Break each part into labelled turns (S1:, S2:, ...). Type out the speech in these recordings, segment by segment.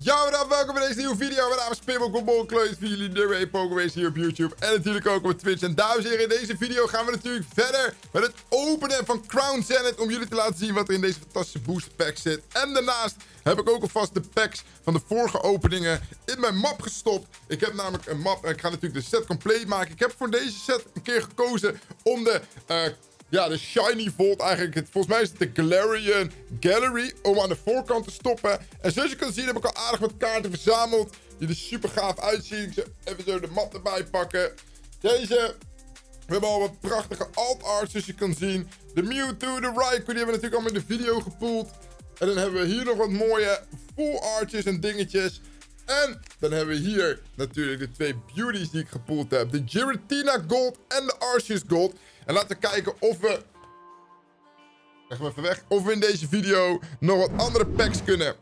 S1: Ja, bedankt, welkom bij deze nieuwe video. Mijn naam is Pimmelkool, kleuters voor jullie nummer 1 Pokémon hier op YouTube. En natuurlijk ook op Twitch. En dames en heren, in deze video gaan we natuurlijk verder met het openen van Crown Zenith. Om jullie te laten zien wat er in deze fantastische booster pack zit. En daarnaast heb ik ook alvast de packs van de vorige openingen in mijn map gestopt. Ik heb namelijk een map en ik ga natuurlijk de set compleet maken. Ik heb voor deze set een keer gekozen om de Shiny Vault eigenlijk. Volgens mij is het de Galarian Gallery. Om aan de voorkant te stoppen. En zoals je kan zien heb ik al aardig wat kaarten verzameld. Die er super gaaf uitzien. Ik zal even zo de map erbij pakken. Deze. We hebben al wat prachtige alt arts zoals je kan zien. De Mewtwo, de Raikou. Die hebben we natuurlijk allemaal in de video gepoeld. En dan hebben we hier nog wat mooie full arches en dingetjes. En dan hebben we hier natuurlijk de twee beauties die ik gepoeld heb. De Giratina Gold en de Arceus Gold. En laten we kijken of we... Leg hem even weg. Of we in deze video nog wat andere packs kunnen...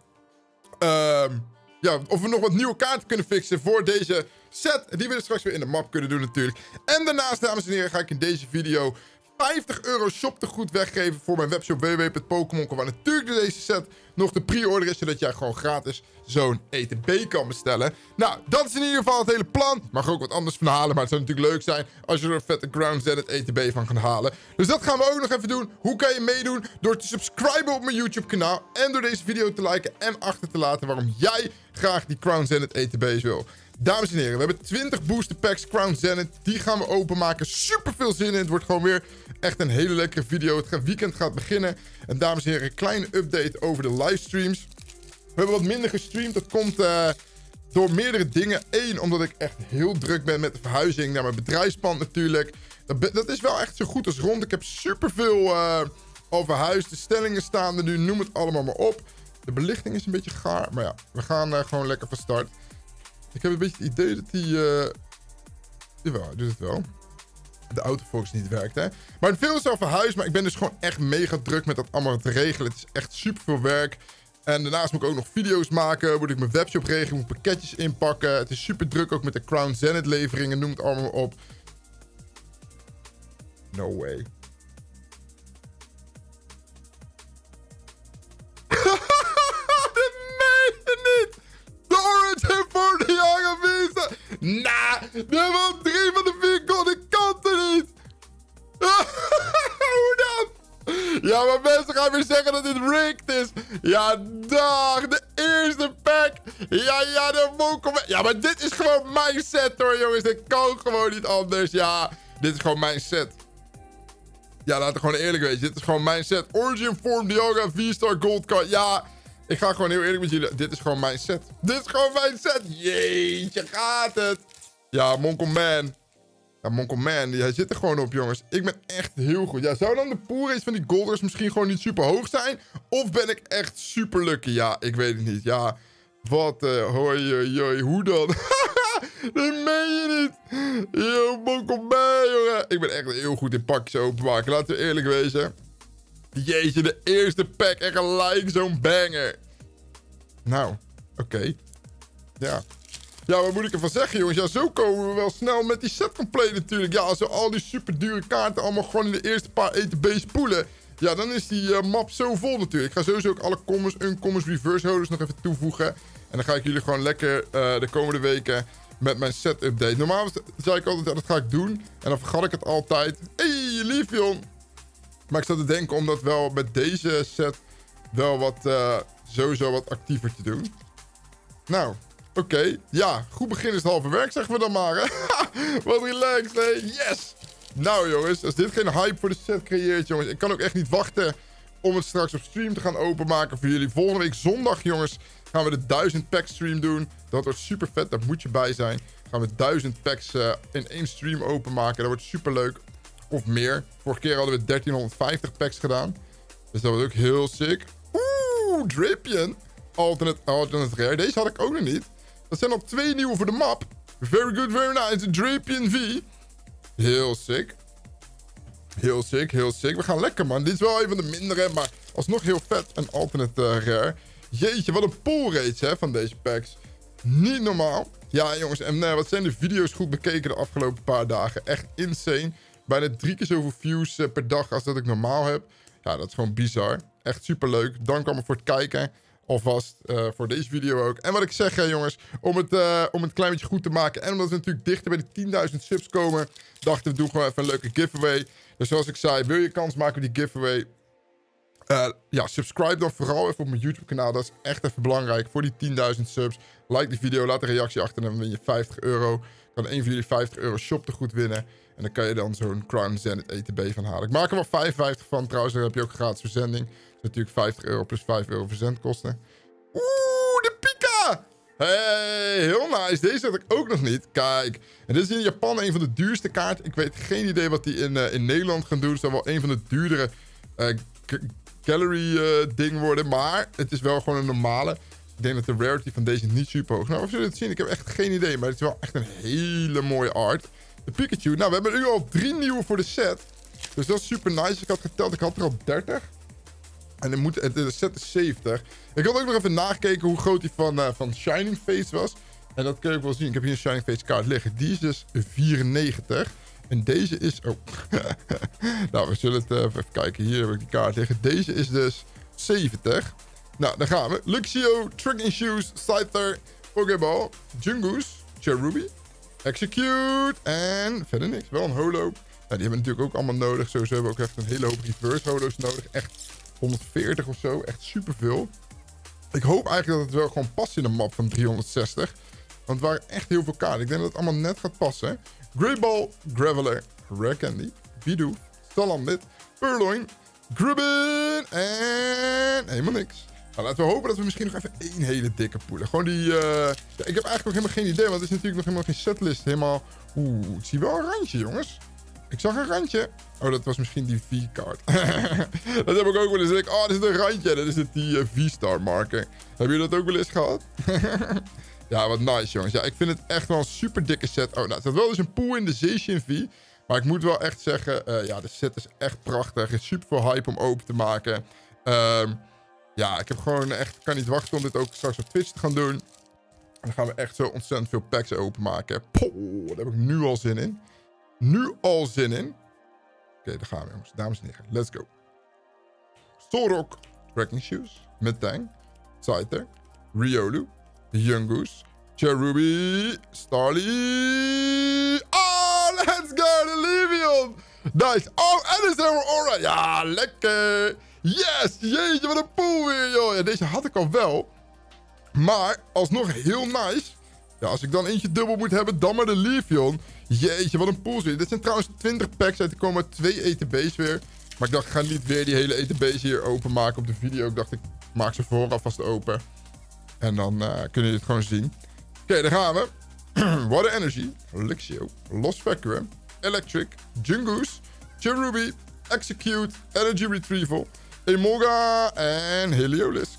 S1: of we nog wat nieuwe kaarten kunnen fixen voor deze set. Die we dus straks weer in de map kunnen doen natuurlijk. En daarnaast, dames en heren, ga ik in deze video... €50 shoptegoed weggeven voor mijn webshop www.pokémon.com. Waar natuurlijk door deze set nog de pre-order is, zodat jij gewoon gratis zo'n ETB kan bestellen. Nou, dat is in ieder geval het hele plan. Mag ook wat anders van halen, maar het zou natuurlijk leuk zijn als je er een vette Crown Zenith ETB van gaat halen. Dus dat gaan we ook nog even doen. Hoe kan je meedoen? Door te subscriben op mijn YouTube kanaal en door deze video te liken en achter te laten waarom jij graag die Crown Zenith ETB's wil. Dames en heren, we hebben 20 booster packs Crown Zenith. Die gaan we openmaken. Super veel zin in. Het wordt gewoon weer echt een hele lekkere video. Het weekend gaat beginnen. En dames en heren, een kleine update over de livestreams. We hebben wat minder gestreamd. Dat komt door meerdere dingen. Eén, omdat ik echt heel druk ben met de verhuizing naar mijn bedrijfspand natuurlijk. Dat is wel echt zo goed als rond. Ik heb superveel al verhuisd. De stellingen staan er nu. Noem het allemaal maar op. De belichting is een beetje gaar. Maar ja, we gaan gewoon lekker van start. Ik heb een beetje het idee dat hij... Jawel, hij doet het wel. De autofocus niet werkt, hè. Maar veel is al verhuisd, maar ik ben dus gewoon echt mega druk met dat allemaal te regelen. Het is echt super veel werk. En daarnaast moet ik ook nog video's maken. Moet ik mijn webshop regelen, moet pakketjes inpakken. Het is super druk ook met de Crown Zenith leveringen. Noem het allemaal op. No way. Voor de jonge mensen. Nah, er was 3 van de 4 gold. Ik kan het niet. Hoe dan? Ja, maar mensen gaan weer zeggen dat dit rigged is. Ja, dag. De eerste pack. Ja, de Pokémon. Ja, maar dit is gewoon mijn set hoor, jongens. Dit kan gewoon niet anders. Ja, dit is gewoon mijn set. Ja, laten we gewoon eerlijk wezen. Dit is gewoon mijn set. Origin Form Dialga 4-star Gold card. Ja... Ik ga gewoon heel eerlijk met jullie. Dit is gewoon mijn set. Dit is gewoon mijn set. Jeetje, gaat het. Ja, Monko Man. Ja, Monko Man. Hij zit er gewoon op, jongens. Ik ben echt heel goed. Ja, zou dan de pool race van die Golders misschien gewoon niet super hoog zijn? Of ben ik echt super lucky? Ja, ik weet het niet. Ja, wat? Hoi, hoe dan? Dat meen je niet. Yo, Monko Man, jongen. Ik ben echt heel goed in pakjes openmaken. Laten we eerlijk wezen. Jeetje, de eerste pack. Echt gelijk zo'n banger. Nou, oké. Ja. Ja, wat moet ik ervan zeggen, jongens? Ja, zo komen we wel snel met die set compleet natuurlijk. Ja, als we al die super dure kaarten allemaal gewoon in de eerste paar ETB's spoelen. Ja, dan is die map zo vol natuurlijk. Ik ga sowieso ook alle commons, uncommons, reverse holders nog even toevoegen. En dan ga ik jullie gewoon lekker de komende weken met mijn set update. Normaal zei ik altijd, dat ga ik doen. En dan vergat ik het altijd. Hey, Liefjon. Maar ik zat te denken om dat wel met deze set wel wat, sowieso wat actiever te doen. Nou, oké. Ja, goed begin is het halve werk, zeggen we dan maar, hè. Wat relaxed, hè. Yes! Nou, jongens, als dit geen hype voor de set creëert, jongens. Ik kan ook echt niet wachten om het straks op stream te gaan openmaken voor jullie. Volgende week zondag, jongens, gaan we de 1000 pack stream doen. Dat wordt super vet, daar moet je bij zijn. Gaan we 1000 packs in één stream openmaken. Dat wordt super leuk. Of meer. Vorige keer hadden we 1350 packs gedaan. Dus dat was ook heel sick. Oeh, Drapion. Alternate rare. Deze had ik ook nog niet. Dat zijn al 2 nieuwe voor de map. Very good, very nice. Drapion V. Heel sick. Heel sick, heel sick. We gaan lekker, man. Dit is wel een van de mindere, maar alsnog heel vet. Een alternate rare. Jeetje, wat een pull rates, hè, van deze packs. Niet normaal. Ja, jongens. En wat zijn de video's goed bekeken de afgelopen paar dagen. Echt insane. Bijna 3 keer zoveel views per dag als dat ik normaal heb. Ja, dat is gewoon bizar. Echt superleuk. Dank allemaal voor het kijken. Alvast voor deze video ook. En wat ik zeg, jongens, om het klein beetje goed te maken. En omdat we natuurlijk dichter bij de 10.000 subs komen, dachten we doen gewoon even een leuke giveaway. Dus zoals ik zei, wil je kans maken op die giveaway? Ja, subscribe dan vooral even op mijn YouTube kanaal. Dat is echt even belangrijk voor die 10.000 subs. Like die video, laat een reactie achter en dan win je €50. Kan een van jullie €50 shoptegoed winnen. En dan kan je dan zo'n Crown Zenith ETB van halen. Ik maak er wel 55 van trouwens. Dan heb je ook gratis verzending. Dat is natuurlijk €50 plus €5 verzendkosten. Oeh, de Pika! Hey, heel nice. Deze had ik ook nog niet. Kijk. En dit is in Japan een van de duurste kaarten. Ik weet geen idee wat die in Nederland gaan doen. Het zou wel een van de duurdere gallery ding worden. Maar het is wel gewoon een normale. Ik denk dat de rarity van deze niet super hoog is. Nou, we zullen het zien. Ik heb echt geen idee. Maar het is wel echt een hele mooie art. De Pikachu. Nou, we hebben nu al 3 nieuwe voor de set. Dus dat is super nice. Ik had geteld. Ik had er al 30. En de set is 70. Ik had ook nog even nagekeken hoe groot die van Shining Face was. En dat kun je ook wel zien. Ik heb hier een Shining Face kaart liggen. Die is dus 94. En deze is... Oh. Nou, we zullen het even kijken. Hier heb ik die kaart liggen. Deze is dus 70. Nou, daar gaan we. Luxio, Tricking Shoes, Scyther, Pokéball, Jungoose, Cherubi, Execute en verder niks. Wel een holo. Nou, die hebben we natuurlijk ook allemaal nodig. Sowieso hebben we ook echt een hele hoop reverse holo's nodig. Echt 140 of zo. Echt superveel. Ik hoop eigenlijk dat het wel gewoon past in de map van 360. Want het waren echt heel veel kaarten. Ik denk dat het allemaal net gaat passen. Greyball, Graveler, Rare Candy, Bidoof, Salandit, Purloin, Grubbin en helemaal niks. Nou, laten we hopen dat we misschien nog even één hele dikke poelen. Gewoon die... Ja, ik heb eigenlijk nog helemaal geen idee, want het is natuurlijk nog helemaal geen setlist. Helemaal... Oeh, ik zie wel een randje, jongens. Ik zag een randje. Oh, dat was misschien die V-kaart. Dat heb ik ook wel eens. Ik, oh, dit is een randje. Dat is het die V-star marker. Hebben jullie dat ook wel eens gehad? Ja, wat nice, jongens. Ja, ik vind het echt wel een super dikke set. Oh, nou, er staat wel dus een pool in de Zacian V. Maar ik moet wel echt zeggen... ja, de set is echt prachtig. Er is super veel hype om open te maken. Ja, ik heb gewoon echt... Ik kan niet wachten om dit ook straks op Twitch te gaan doen. En dan gaan we echt zo ontzettend veel packs openmaken. Poh, daar heb ik nu al zin in. Nu al zin in. Oké, daar gaan we, jongens. Dames en heren, let's go. Solrock, Tracking Shoes, Metang, Scyther, Riolu, Yungoos, Cherubi, Starly. Oh, let's go, de Levion. Nice. Oh, en is er Aura. Ja, lekker. Yes, jeetje, wat een pool weer, joh. Ja, deze had ik al wel. Maar, alsnog heel nice. Ja, als ik dan eentje dubbel moet hebben, dan maar de Levion. Jeetje, wat een pool weer. Dit zijn trouwens 20 packs uit. Er komen 2 ETB's weer. Maar ik dacht, ik ga niet weer die hele ETB's hier openmaken op de video. Ik dacht, ik maak ze vooraf vast open. En dan kunnen jullie het gewoon zien. Oké, daar gaan we. Water Energy, Luxio, Lost Vacuum, Electric, Jungoose, Cherubi, Execute, Energy Retrieval, Emolga en Heliolisk.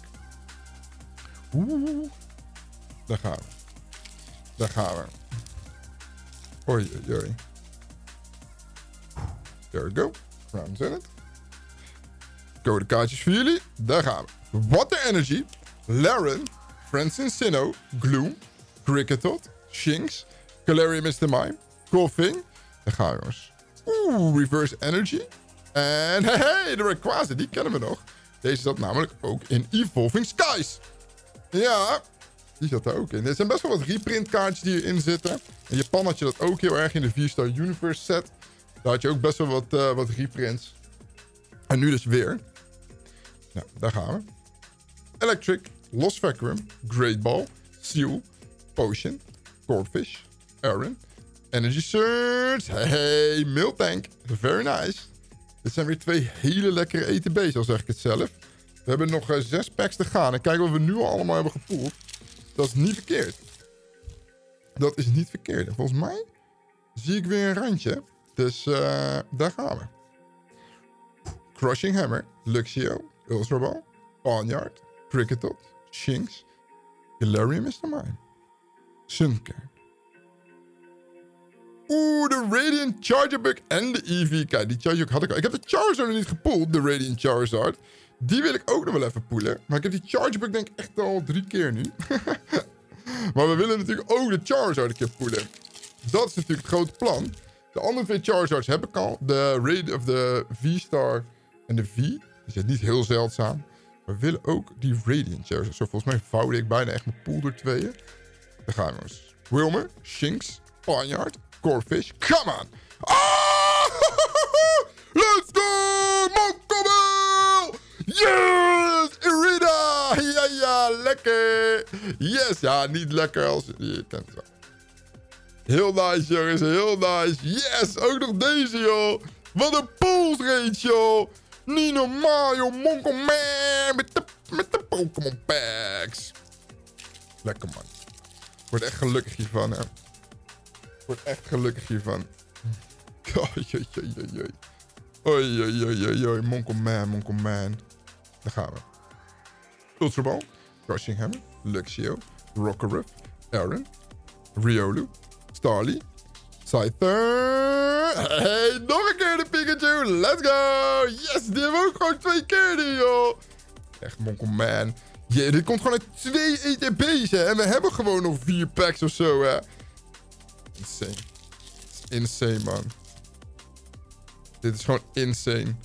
S1: Oeh. Daar gaan we. Daar gaan we. Oei, oei, oei. There we go. Round Zenith. Code kaartjes voor jullie. Daar gaan we. Water Energy, Laren, Francine Sinnoh, Gloom, Kricketot, Shinx, Galarian Mr. Mime, Koffing. Daar gaan we, jongens. Oeh, Reverse Energy. En hey, de Rayquaza, die kennen we nog. Deze zat namelijk ook in Evolving Skies. Ja, die zat er ook in. Er zijn best wel wat reprint kaartjes die hierin zitten. In Japan had je dat ook heel erg in de 4-star Universe set. Daar had je ook best wel wat reprints. En nu dus weer. Nou, daar gaan we. Electric, Lost Vacuum, Great Ball, Seal, Potion, Corphish, Aaron, Energy Surge, hey, Miltank, very nice. Dit zijn weer 2 hele lekkere ETB's, al zeg ik het zelf. We hebben nog 6 packs te gaan en kijken wat we nu al allemaal hebben gepoeld. Dat is niet verkeerd. Dat is niet verkeerd. En volgens mij zie ik weer een randje. Dus daar gaan we. Crushing Hammer, Luxio, Ultra Ball, Pawniard, Kricketot, Shinx, Galarian Mr. Mime, Sunkern. Oeh, de Radiant Chargerbug en de Eevee. Kijk, die Chargerbug had ik al. Ik heb de Charizard nog niet gepoeld, de Radiant Charizard. Die wil ik ook nog wel even poelen. Maar ik heb die Chargerbug denk ik echt al 3 keer nu. Maar we willen natuurlijk ook de Charizard een keer poelen. Dat is natuurlijk het grote plan. De andere 2 Charizards heb ik al. De V-Star en de V. Die zijn niet heel zeldzaam. We willen ook die Radiant Chairs. Zo, volgens mij vouwde ik bijna echt mijn pool door tweeën. Daar gaan we eens. Wilmer, Shinx, Panyard, Corphish. Come on! Ah! Let's go! Monkomel! Yes! Irida! Ja, lekker! Yes! Ja, niet lekker als... Je kent het wel. Heel nice, jongens. Heel nice. Yes! Ook nog deze, joh. Wat een pulse rate, joh. Niet normaal, joh. Monkomel met de Pokémon packs. Lekker, man. Word echt gelukkig hiervan, hè. Word echt gelukkig hiervan. Oei. Monkoman. Daar gaan we. Ultra Ball. Crushing Hammer. Luxio. Rockruff. Aaron. Riolu. Starly. Scyther. Hey, nog een keer de Pikachu. Let's go. Yes, die hebben we ook gewoon 2 keer nu, joh. Echt, Monkoman. Yeah, dit komt gewoon uit 2 ETB's, hè. En we hebben gewoon nog 4 packs of zo, hè. Insane. Insane, man. Dit is gewoon insane.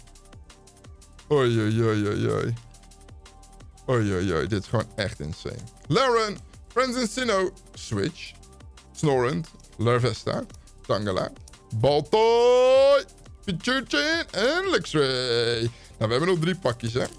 S1: Oei. Dit is gewoon echt insane. Laren, Friends Sinnoh, Switch, Snorunt, Larvesta, Tangela, Baltoy, Pichuchin en Luxray. Nou, we hebben nog 3 pakjes, hè.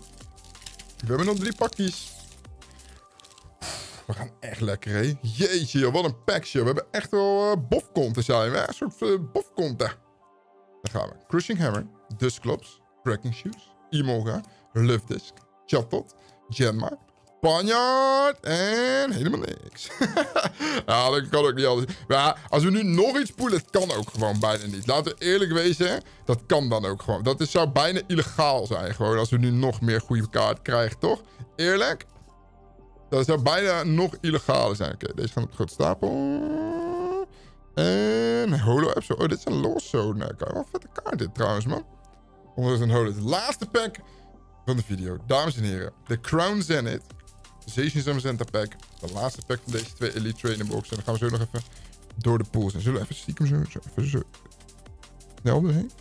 S1: We gaan echt lekker, hè. Jeetje, joh, wat een packje. We hebben echt wel bofkonten zijn we. Een soort bofkonten. Daar gaan we. Crushing Hammer, Dusclops, Cracking Shoes, Emolga, Lufdisk, Chatot, Genma, Panyard en helemaal niks. Ja, dat kan ook niet anders. Maar ja, als we nu nog iets spoelen, dat kan ook gewoon bijna niet. Laten we eerlijk wezen, dat kan dan ook gewoon. Dat zou bijna illegaal zijn gewoon, als we nu nog meer goede kaart krijgen, toch? Eerlijk? Dat zou bijna nog illegaler zijn. Oké, deze gaan op de grote stapel. En holo-app. Oh, dit is een Lawzone. Kijk, wat vette kaart dit trouwens, man. Ondertussen een holo. De laatste pack van de video. Dames en heren. De Crown Zenith. Sensation Zamazenta pack. De laatste pack van deze 2 Elite Trainer boxen. En dan gaan we zo nog even door de pools. En zullen we even stiekem zo snel doorheen?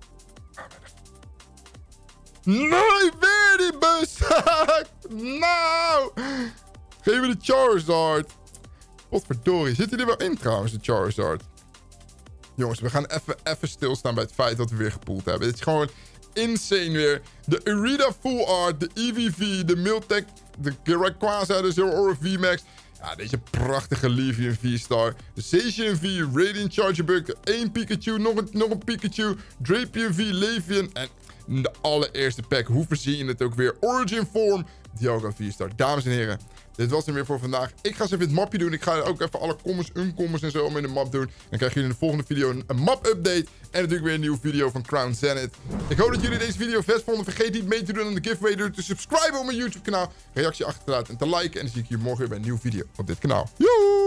S1: Nee, weer die bus! Nou! Geef me de Charizard. Potverdorie. Zit hij er wel in trouwens, de Charizard? Jongens, we gaan even stilstaan bij het feit dat we weer gepoeld hebben. Dit is gewoon insane weer. De Irida Full Art, de EVV, de Miltech, de Rayquaza, de Zero Aura VMAX. Ja, deze prachtige Leafeon V-Star. De Zacian V, Radiant Charjabug, 1 Pikachu, nog een Pikachu, Drapion V, Leafeon en de allereerste pack. Hoe verzin je het ook weer? Origin Form, Dialga V-Star. Dames en heren, dit was hem weer voor vandaag. Ik ga eens even het mapje doen. Ik ga ook even alle commons, uncommons en zo om in de map doen. Dan krijgen jullie in de volgende video een map-update. En natuurlijk weer een nieuwe video van Crown Zenith. Ik hoop dat jullie deze video vet vonden. Vergeet niet mee te doen aan de giveaway door te subscriben op mijn YouTube kanaal. Reactie achter te laten en te liken. En dan zie ik je morgen weer bij een nieuwe video op dit kanaal. Joe!